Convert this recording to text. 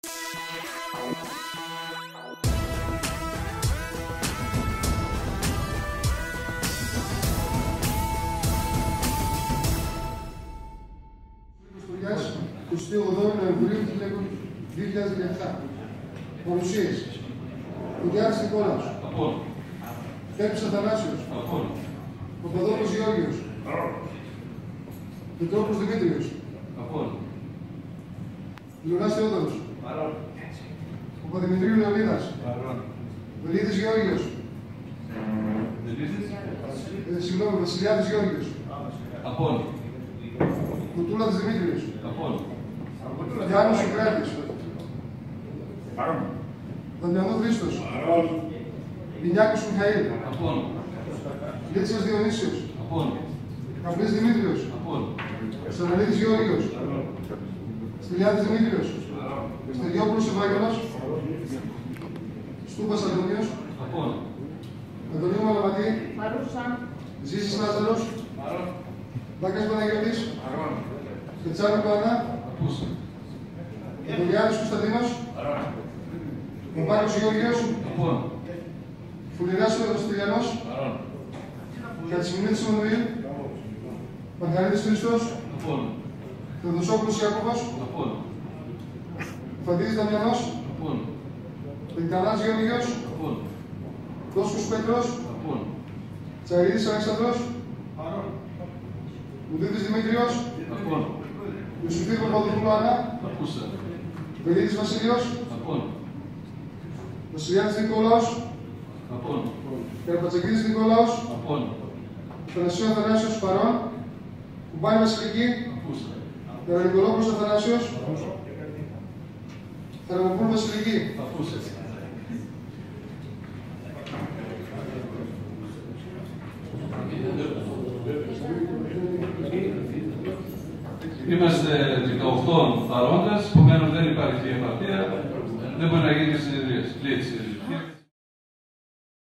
του 8 Νοεμβρίου 2017. Παρουσίες. Κουτιάρης Νικόλαος. Απόλυ. Πέπης Αθανάσιος. Απόλυ. Παπαδόπουλος Γεώργιος. Πετρόπουλος Δημήτριος. Απόλυ. Λιονάς Θεόδωρος. Παρόν. Παπαδημητρίου Λεωνίδας. Παρόν. Βελίδης Γεώργιος. Συγγνώμη, Βασιλιάδης Γεώργιος. Απόλυ. Κουτούλας Δημήτριος. Απόλυ. Γιάννος Σοκράτης. Παρόν. Δαμιανού Χρήστος. Παρόν. Μινιάκος Μιχαήλ. Απόλυ. Λίτσας Διονύσιος. Απόλυ. Καπλής Δημήτριος. Απόλυ. Σαναλίδης Γεώργιος. Στυλιάδης Δημήτριος. Στεριόπουλος Ευάγγελος. Στούπας Αντωνίος. Απόλυ. Αντωνίου Μαλαματή. Παρούσα. Ζήσης Λάζαρος. Παρόν. Βάκας Παναγιώτης. Παρόν. Πετσάνου Πάννα. Απούσα. Αντωνιάδης Κωνσταντίνος. Παρόν. Μοπάκος Γεώργιος. Απόλυ. Φουληράς Στυλιανός. Παρόν. Κατσιμινίδης Μανουήλ. Μαργαρίτης Χρήστος. Απόλυ. Θεοδοσόπουλος Ιάκωβος. Απόλυ. Φαντίδης Δαμιανός. Απόλυ. Πεκτανάς Γεώργιος. Απόλυ. Δόσκος Πέτρος. Απόλυ. Τσαρίδης Αλέξανδρος. Μουδίδης Δημήτριος. Απόλυ. Ιωσουφίδη Παπαδοπούλου Άννα. Απούσα. Βελίδης Βασίλειος. Απόλυ. Βασιλιάδης Νικόλαος. Απόλυ. Καρπατσακίδης Νικόλαος. Απόλυ. Θανασίου Αθανάσιος Παρών. Κουμπάνη Βασιλική. Απούσα. Καρανικολόπουλος Αθανάσιος. Θερμοπούλου Βασιλική. Απούσα. Είμαστε 18 παρόντες, επομένως δεν υπάρχει απαρτία, δεν μπορεί να γίνει συνεδρία.